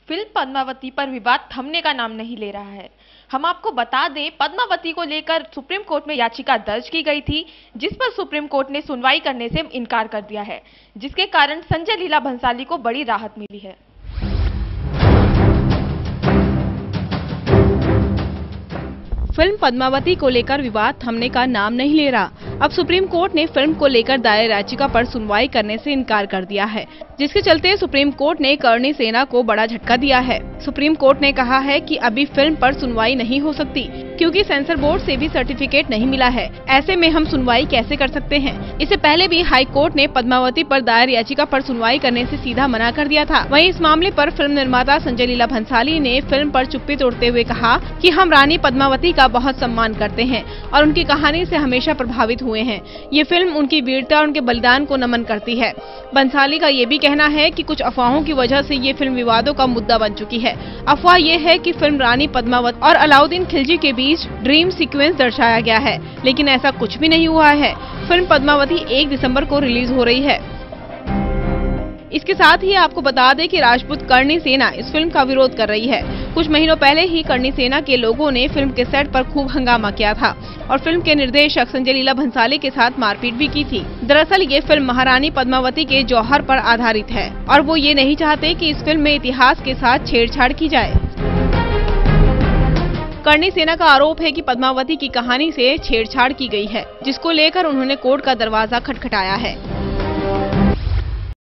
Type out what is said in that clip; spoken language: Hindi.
फिल्म पद्मावती पर विवाद थमने का नाम नहीं ले रहा है। हम आपको बता दें, पद्मावती को लेकर सुप्रीम कोर्ट में याचिका दर्ज की गई थी, जिस पर सुप्रीम कोर्ट ने सुनवाई करने से इनकार कर दिया है, जिसके कारण संजय लीला भंसाली को बड़ी राहत मिली है। फिल्म पद्मावती को लेकर विवाद थमने का नाम नहीं ले रहा। अब सुप्रीम कोर्ट ने फिल्म को लेकर दायर याचिका पर सुनवाई करने से इनकार कर दिया है, जिसके चलते सुप्रीम कोर्ट ने करणी सेना को बड़ा झटका दिया है। सुप्रीम कोर्ट ने कहा है कि अभी फिल्म पर सुनवाई नहीं हो सकती, क्योंकि सेंसर बोर्ड से भी सर्टिफिकेट नहीं मिला है। ऐसे में हम सुनवाई कैसे कर सकते हैं। इससे पहले भी हाई कोर्ट ने पद्मावती पर दायर याचिका पर सुनवाई करने से सीधा मना कर दिया था। वहीं इस मामले पर फिल्म निर्माता संजय लीला भंसाली ने फिल्म पर चुप्पी तोड़ते हुए कहा कि हम रानी पद्मावती का बहुत सम्मान करते हैं और उनकी कहानी से हमेशा प्रभावित हुए हैं। ये फिल्म उनकी वीरता और उनके बलिदान को नमन करती है। भंसाली का ये भी कहना है कि कुछ अफवाहों की वजह से ये फिल्म विवादों का मुद्दा बन चुकी है। अफवाह ये है कि फिल्म रानी पद्मावती और अलाउद्दीन खिलजी के बीच ड्रीम सीक्वेंस दर्शाया गया है, लेकिन ऐसा कुछ भी नहीं हुआ है। फिल्म पद्मावती 1 दिसंबर को रिलीज हो रही है। इसके साथ ही आपको बता दें कि राजपूत करणी सेना इस फिल्म का विरोध कर रही है। कुछ महीनों पहले ही करणी सेना के लोगों ने फिल्म के सेट पर खूब हंगामा किया था और फिल्म के निर्देशक संजय लीला भंसाली के साथ मारपीट भी की थी। दरअसल ये फिल्म महारानी पद्मावती के जौहर पर आधारित है और वो ये नहीं चाहते कि इस फिल्म में इतिहास के साथ छेड़छाड़ की जाए। करणी सेना का आरोप है कि पद्मावती की कहानी से छेड़छाड़ की गई है, जिसको लेकर उन्होंने कोर्ट का दरवाजा खटखटाया है।